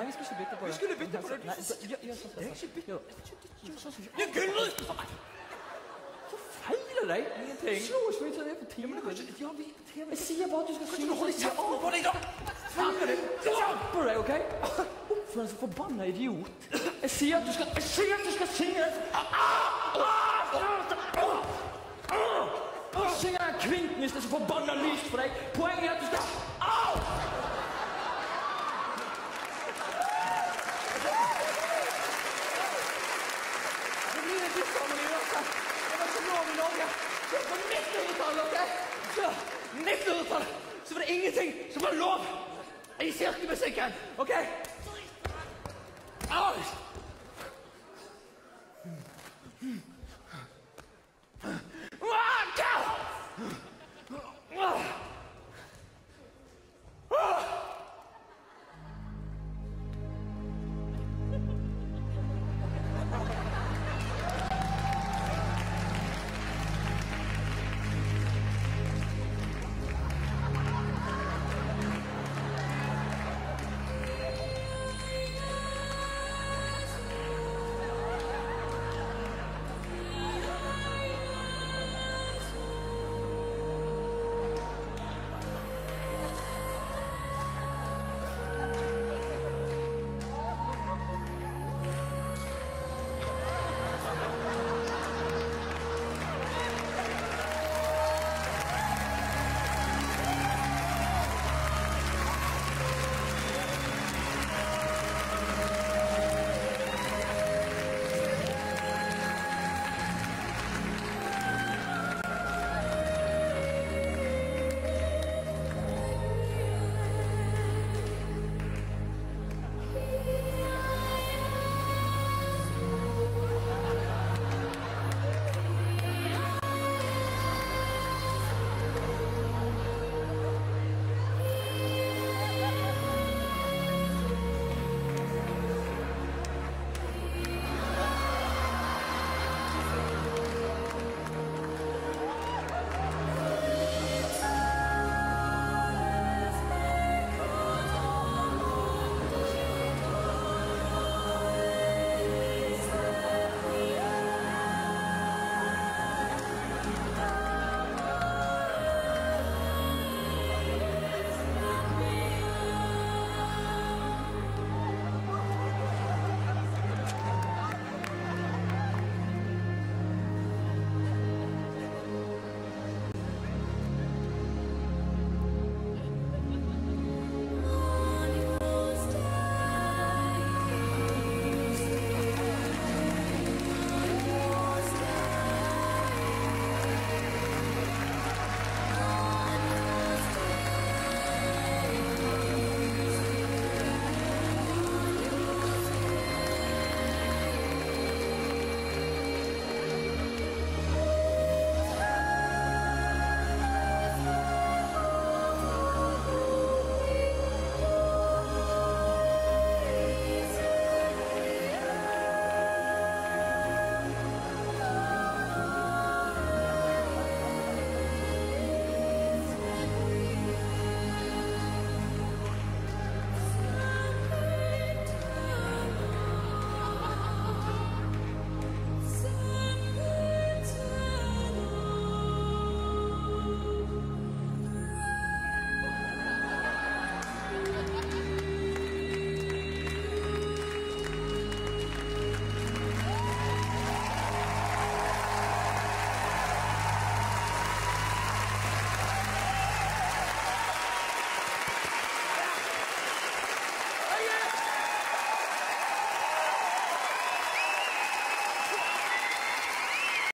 vi skal ikke bytte på det. Vi skulle bytte på det. Nei, gjør sånn. Det er ikke bytte. Gjør sånn som Det er gullruten for meg! Hva feiler deg? Ingenting. Slå ikke meg til det på TV. Jeg sier bare at du skal synge. Kan du holde kjeften på deg, da? Skjerper deg, ok? For en så forbanna idiot. Jeg sier at du skal synge. Synger den kvinten hvis det er så forbanna lyst for deg. Poenget er at du skal... Au! Det blir en disharmoni uansett. Det var ikke lov i Norge. Det var på 1900-tallet, ok? Så 1900-tallet så var det ingenting som var lov i kirkemusikken, ok?